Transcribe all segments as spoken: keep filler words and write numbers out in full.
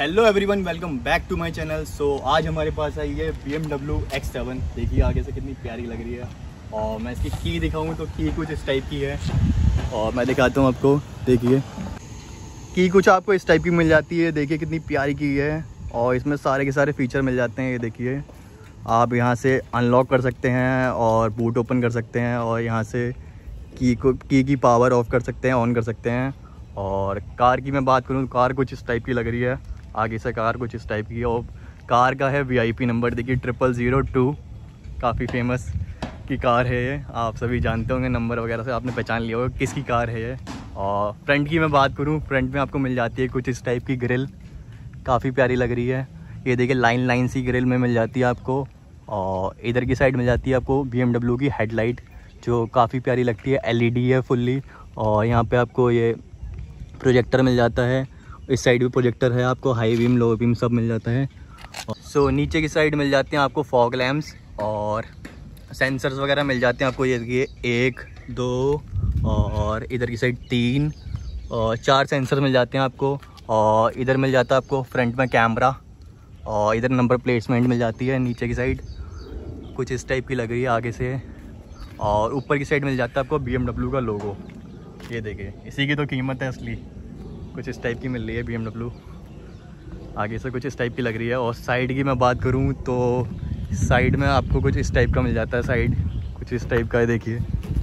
Hello everyone, welcome back to my channel. So आज हमारे पास आई है B M W X seven. देखिए आगे से कितनी प्यारी लग रही है। और मैं इसकी की दिखाऊं तो की कुछ इस टाइप की है और मैं दिखाता हूं आपको। देखिए की कुछ आपको इस टाइप की मिल जाती है। देखिए कितनी प्यारी की है और इसमें सारे के सारे फीचर मिल जाते हैं। ये देखिए आप यहाँ से अनलॉक कर सकते हैं और बूट ओपन कर सकते हैं और यहाँ से की को की की पावर ऑफ कर सकते हैं, ऑन कर सकते हैं। और कार की मैं बात करूँ, कार कुछ इस टाइप की लग रही है। आगे से कार कुछ इस टाइप की है और कार का है वीआईपी नंबर। देखिए ट्रिपल ज़ीरो टू, काफ़ी फेमस की कार है ये, आप सभी जानते होंगे, नंबर वगैरह से आपने पहचान लिया होगा किसकी कार है ये। और फ्रंट की मैं बात करूँ, फ्रंट में आपको मिल जाती है कुछ इस टाइप की ग्रिल, काफ़ी प्यारी लग रही है। ये देखिए लाइन लाइन सी ग्रिल में मिल जाती है आपको। और इधर की साइड मिल जाती है आपको बी एम डब्ल्यू की हेडलाइट, जो काफ़ी प्यारी लगती है। एल ई डी है फुल्ली। और यहाँ पे आपको ये प्रोजेक्टर मिल जाता है। इस साइड भी प्रोजेक्टर है आपको, हाई बीम लो बीम सब मिल जाता है। सो so, नीचे की साइड मिल जाते हैं आपको फॉग लैम्प्स और सेंसर्स वगैरह मिल जाते हैं आपको। ये देखिए एक दो और इधर की साइड तीन और चार सेंसर मिल जाते हैं आपको। और इधर मिल जाता है आपको फ्रंट में कैमरा और इधर नंबर प्लेसमेंट मिल जाती है। नीचे की साइड कुछ इस टाइप की लग रही है आगे से। और ऊपर की साइड मिल जाता है आपको बी एम डब्ल्यू का लोगो। ये देखिए इसी की तो कीमत है असली, कुछ इस टाइप की मिल रही है बी एम डब्ल्यू। आगे से कुछ इस टाइप की लग रही है। और साइड की मैं बात करूं तो साइड में आपको कुछ इस टाइप का मिल जाता है। साइड कुछ इस टाइप का है, देखिए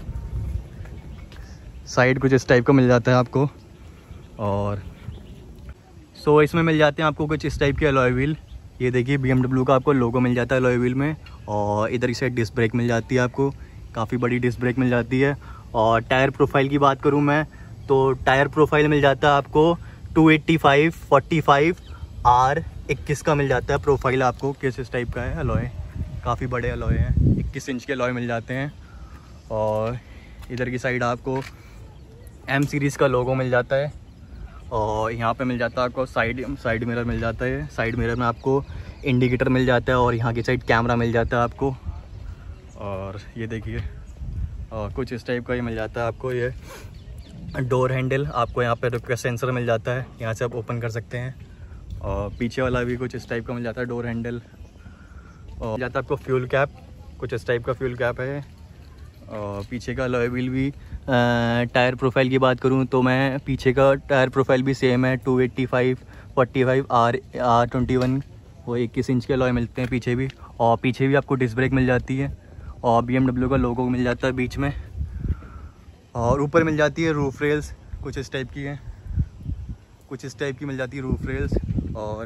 साइड कुछ इस टाइप का मिल जाता है आपको। और सो so, इसमें मिल जाते हैं आपको कुछ इस टाइप के अलॉय व्हील। ये देखिए बी एम डब्ल्यू का आपको लोगो मिल जाता है अलॉय व्हील में। और इधर की साइड डिस्क ब्रेक मिल जाती है आपको, काफ़ी बड़ी डिस्क ब्रेक मिल जाती है। और टायर प्रोफाइल की बात करूं मैं तो टायर प्रोफाइल मिल जाता है आपको two eighty five, forty five, R इक्कीस का मिल जाता है प्रोफाइल आपको। किस इस टाइप का है अलॉय, काफ़ी बड़े अलॉय हैं, इक्कीस इंच के अलॉय मिल जाते हैं। और इधर की साइड आपको एम सीरीज़ का लोगो मिल जाता है। और यहाँ पे मिल जाता है आपको साइड साइड मिरर मिल जाता है। साइड मिरर में आपको इंडिकेटर मिल जाता है और यहाँ की साइड कैमरा मिल जाता है आपको। और ये देखिए और कुछ इस टाइप का ही मिल जाता है आपको। ये डोर हैंडल आपको यहाँ पे रिक्वेस्ट सेंसर मिल जाता है, यहाँ से आप ओपन कर सकते हैं। और पीछे वाला भी कुछ इस टाइप का मिल जाता है डोर हैंडल। और जाता है आपको फ्यूल कैप, कुछ इस टाइप का फ्यूल कैप है। और पीछे का अलॉय व्हील भी, टायर प्रोफाइल की बात करूँ तो मैं पीछे का टायर प्रोफाइल भी सेम है, two eighty five, forty five, R R twenty one, वो इक्कीस इंच के अलॉय मिलते हैं पीछे भी। और पीछे भी आपको डिस्क ब्रेक मिल जाती है और बी एम डब्ल्यू का लोगो मिल जाता है बीच में। और ऊपर मिल जाती है रूफ रेल्स, कुछ इस टाइप की है, कुछ इस टाइप की मिल जाती है रूफ रेल्स। और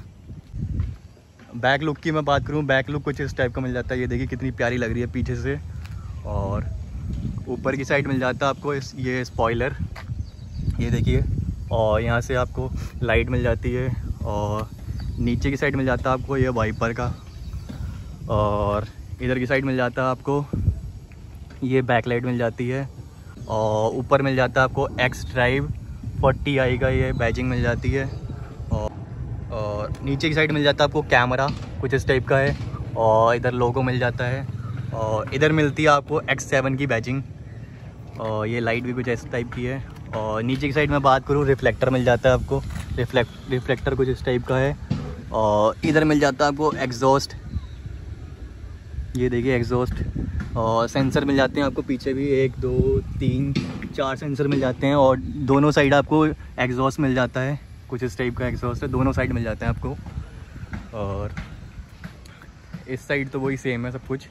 बैक लुक की मैं बात करूं, बैक लुक कुछ इस टाइप का मिल जाता है। ये देखिए कितनी प्यारी लग रही है पीछे से। और ऊपर की साइड मिल जाता है आपको इस ये स्पॉइलर, ये देखिए। और यहाँ से आपको लाइट मिल जाती है। और नीचे की साइड मिल जाता है आपको ये वाइपर का। और इधर की साइड मिल जाता है आपको ये बैक लाइट मिल जाती है। और ऊपर मिल जाता है आपको एक्स ड्राइव फोर्टी आई का ये बैजिंग मिल जाती है। और, और नीचे की साइड मिल जाता है आपको कैमरा, कुछ इस टाइप का है। और इधर लोगो मिल जाता है। और इधर मिलती है आपको एक्स सेवन की बैजिंग। और ये लाइट भी कुछ इस टाइप की है। और नीचे की साइड में बात करूँ, रिफ्लेक्टर मिल जाता है आपको, रिफ्लेक्ट रिफ्लेक्टर कुछ इस टाइप का है। और इधर मिल जाता है आपको एग्जॉस्ट, ये देखिए एग्जॉस्ट। और सेंसर मिल जाते हैं आपको पीछे भी, एक दो तीन चार सेंसर मिल जाते हैं। और दोनों साइड आपको एग्जॉस्ट मिल जाता है, कुछ इस टाइप का एग्जॉस्ट है, दोनों साइड मिल जाते हैं आपको। और इस साइड तो वही सेम है सब कुछ।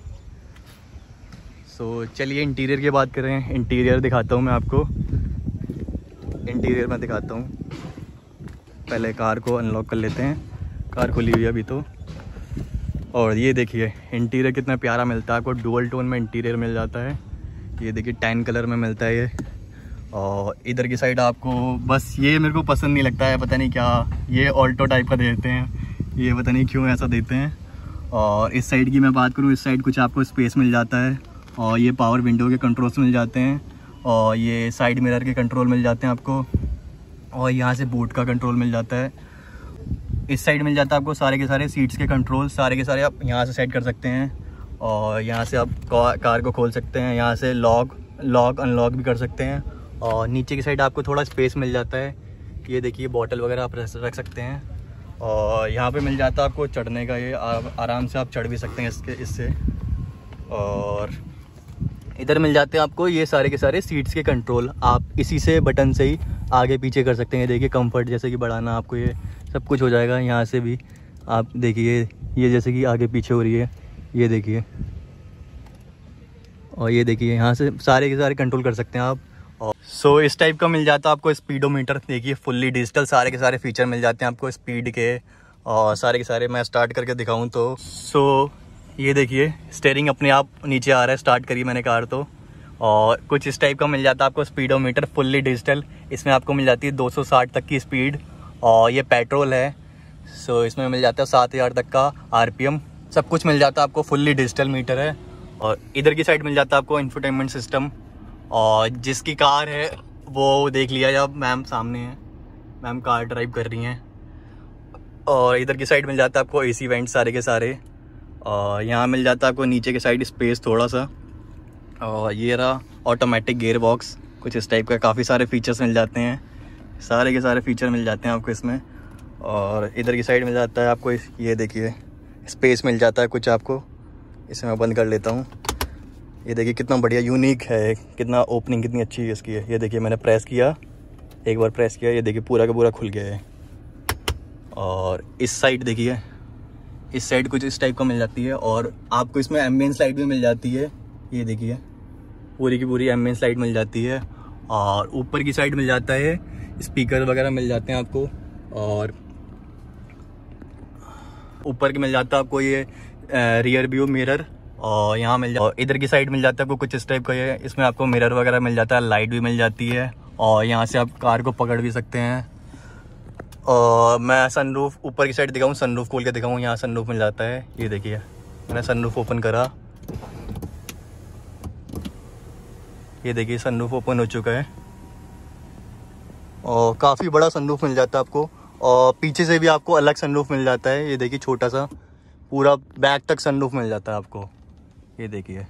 सो so, चलिए इंटीरियर की बात करें। इंटीरियर दिखाता हूँ मैं आपको, इंटीरियर में दिखाता हूँ। पहले कार को अनलॉक कर लेते हैं, कार खुली हुई है अभी तो। और ये देखिए इंटीरियर कितना प्यारा मिलता है आपको, डुअल टोन में इंटीरियर मिल जाता है। ये देखिए टैन कलर में मिलता है ये। और इधर की साइड आपको बस ये मेरे को पसंद नहीं लगता है, पता नहीं क्या ये ऑल्टो टाइप का देते हैं, ये पता नहीं क्यों ऐसा देते हैं। और इस साइड की मैं बात करूँ, इस साइड कुछ आपको स्पेस मिल जाता है। और ये पावर विंडो के कंट्रोल्स मिल जाते हैं। और ये साइड मिरर के कंट्रोल मिल जाते हैं आपको। और यहाँ से बूट का कंट्रोल मिल जाता है। इस साइड मिल जाता है आपको सारे के सारे सीट्स के कंट्रोल, सारे के सारे आप यहाँ से सेट कर सकते हैं। और यहाँ से आप कार को खोल सकते हैं, यहाँ से लॉक लॉक अनलॉक भी कर सकते हैं। और नीचे की साइड आपको थोड़ा स्पेस मिल जाता है, ये देखिए बॉटल वगैरह आप रख सकते हैं। और यहाँ पे मिल जाता है आपको चढ़ने का, ये आराम से आप चढ़ भी सकते हैं इसके इससे। और इधर मिल जाते हैं आपको ये सारे के सारे सीट्स के कंट्रोल, आप इसी से बटन से ही आगे पीछे कर सकते हैं। देखिए कंफर्ट जैसे कि बढ़ाना, आपको ये सब कुछ हो जाएगा। यहाँ से भी आप देखिए ये जैसे कि आगे पीछे हो रही है, ये देखिए। और ये देखिए यहाँ से सारे के सारे कंट्रोल कर सकते हैं आप। और सो so, इस टाइप का मिल जाता है आपको स्पीडोमीटर। देखिए फुल्ली डिजिटल सारे के सारे फीचर मिल जाते हैं आपको स्पीड के, और सारे के सारे मैं स्टार्ट करके दिखाऊं तो सो so, ये देखिए स्टीयरिंग अपने आप नीचे आ रहा है। स्टार्ट करी मैंने कार तो, और कुछ इस टाइप का मिल जाता है आपको स्पीडोमीटर फुल्ली डिजिटल। इसमें आपको मिल जाती है दो सौ साठ तक की स्पीड, और ये पेट्रोल है। सो so, इसमें मिल जाता है सात हज़ार तक का आरपीएम, सब कुछ मिल जाता है आपको। फुल्ली डिजिटल मीटर है। और इधर की साइड मिल जाता है आपको इंफोटेनमेंट सिस्टम। और जिसकी कार है वो देख लिया, जब मैम सामने है, मैम कार ड्राइव कर रही हैं। और इधर की साइड मिल जाता है आपको एसी वेंट सारे के सारे। और यहाँ मिल जाता है आपको नीचे की साइड स्पेस थोड़ा सा। और ये रहा ऑटोमेटिक गियर बॉक्स, कुछ इस टाइप का। काफ़ी सारे फीचर्स मिल जाते हैं, सारे के सारे फीचर मिल जाते हैं आपको इसमें। और इधर की साइड मिल जाता है आपको ये देखिए स्पेस मिल जाता है कुछ आपको। इसे मैं बंद कर लेता हूँ। ये देखिए कितना बढ़िया यूनिक है, कितना ओपनिंग कितनी अच्छी है इसकी है। ये देखिए मैंने प्रेस किया, एक बार प्रेस किया, ये देखिए पूरा का पूरा खुल गया है। और इस साइड देखिए, इस साइड कुछ इस टाइप का मिल जाती है। और आपको इसमें एम्बियंस लाइट भी मिल जाती है। ये देखिए पूरी की पूरी एम्बियंस लाइट मिल जाती है। और ऊपर की साइड मिल जाता है स्पीकर वगैरह मिल जाते हैं आपको। और ऊपर की मिल जाता है आपको ये रियर व्यू मिरर। और यहाँ मिल जाता है, इधर की साइड मिल जाता है आपको कुछ इस टाइप का। ये इसमें आपको मिरर वगैरह मिल जाता है, लाइट भी मिल जाती है। और यहाँ से आप कार को पकड़ भी सकते हैं। और मैं सनरूफ ऊपर की साइड दिखाऊँ, सनरूफ खोल के दिखाऊँ। यहाँ सनरूफ मिल जाता है, ये देखिए मैंने सनरूफ ओपन करा, ये देखिए सनरूफ ओपन हो चुका है। और काफ़ी बड़ा सनरूफ मिल जाता है आपको। और पीछे से भी आपको अलग सनरूफ मिल जाता है। ये देखिए छोटा सा, पूरा बैक तक सनरूफ मिल जाता है आपको। ये देखिए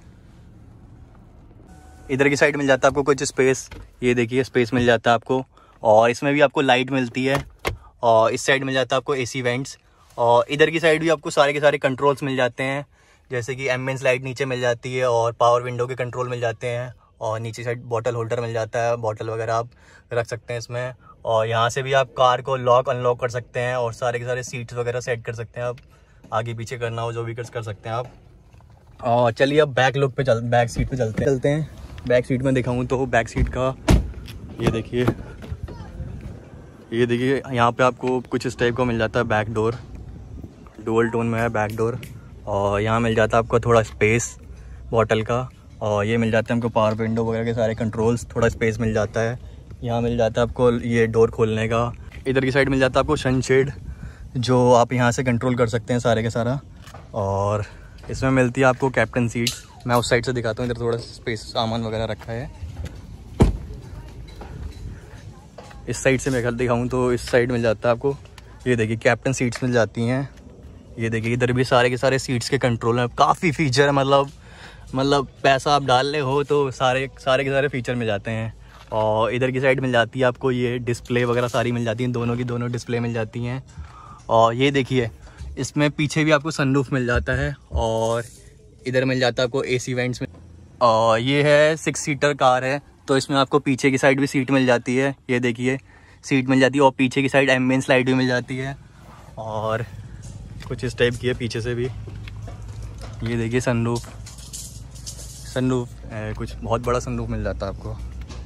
इधर की साइड मिल जाता है आपको कुछ स्पेस, ये देखिए स्पेस मिल जाता है आपको। और इसमें भी आपको लाइट मिलती है। और इस साइड मिल जाता है आपको एसी वेंट्स। और इधर की साइड भी आपको सारे के सारे कंट्रोल्स मिल जाते हैं, जैसे कि एम्बियंस लाइट नीचे मिल जाती है, और पावर विंडो के कंट्रोल मिल जाते हैं। और नीचे साइड बॉटल होल्डर मिल जाता है, बॉटल वगैरह आप रख सकते हैं इसमें। और यहाँ से भी आप कार को लॉक अनलॉक कर सकते हैं, और सारे के सारे सीट्स वगैरह सेट कर सकते हैं आप, आगे पीछे करना हो जो भी कर कर सकते हैं आप। और चलिए अब बैक लुक पे चल बैक सीट पे चलते हैं चलते हैं बैक सीट में दिखाऊँ तो बैक सीट का ये देखिए, ये देखिए यहाँ पे आपको कुछ इस टाइप का मिल जाता है बैक डोर, डुअल टोन में है बैक डोर। और यहाँ मिल जाता है आपको थोड़ा स्पेस बॉटल का। और ये मिल जाता है हमको पावर विंडो वगैरह के सारे कंट्रोल्स, थोड़ा स्पेस मिल जाता है। यहाँ मिल जाता है आपको ये डोर खोलने का। इधर की साइड मिल जाता है आपको सनशेड, जो आप यहाँ से कंट्रोल कर सकते हैं सारे के सारा। और इसमें मिलती है आपको कैप्टन सीट। मैं उस साइड से दिखाता हूँ, इधर थोड़ा स्पेस सामान वगैरह रखा है। इस साइड से मैं घर दिखाऊँ तो इस साइड मिल जाता है आपको, ये देखिए कैप्टन सीट्स मिल जाती हैं। ये देखिए इधर भी सारे के सारे सीट्स के कंट्रोल हैं, काफ़ी फीचर है। मतलब मतलब पैसा आप डाल ले हो तो सारे सारे के सारे फीचर मिल जाते हैं। और इधर की साइड मिल जाती है आपको ये डिस्प्ले वगैरह सारी मिल जाती हैं, दोनों की दोनों डिस्प्ले मिल जाती हैं। और ये देखिए इसमें पीछे भी आपको सनरूफ मिल जाता है। और इधर मिल जाता है आपको एसी वेंट्स में। और ये है सिक्स सीटर कार है, तो इसमें आपको पीछे की साइड भी सीट मिल जाती है, ये देखिए सीट मिल जाती है। और पीछे की साइड एम्बियंस लाइट भी मिल जाती है। और कुछ इस टाइप की है पीछे से भी, ये देखिए सनरूफ सनरूफ कुछ बहुत बड़ा सनरूफ मिल जाता है आपको।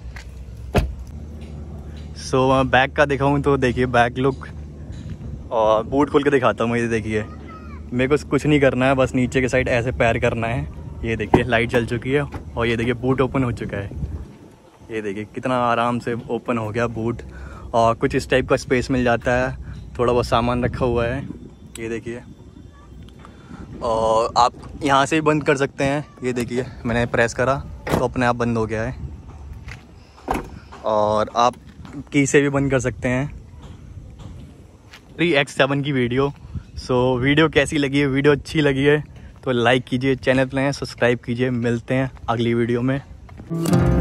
सो so, बैक का दिखाऊं तो देखिए बैक लुक। और बूट खोल के दिखाता हूँ मैं, ये देखिए मेरे को कुछ नहीं करना है, बस नीचे के साइड ऐसे पैर करना है। ये देखिए लाइट जल चुकी है। और ये देखिए बूट ओपन हो चुका है, ये देखिए कितना आराम से ओपन हो गया बूट। और कुछ इस टाइप का स्पेस मिल जाता है, थोड़ा बहुत सामान रखा हुआ है, ये देखिए। और आप यहाँ से भी बंद कर सकते हैं, ये देखिए मैंने प्रेस करा तो अपने आप बंद हो गया है। और आप की से भी बंद कर सकते हैं। थ्री एक्स सेवन की वीडियो। सो वीडियो कैसी लगी है, वीडियो अच्छी लगी है तो लाइक कीजिए, चैनल पे सब्सक्राइब कीजिए। मिलते हैं अगली वीडियो में।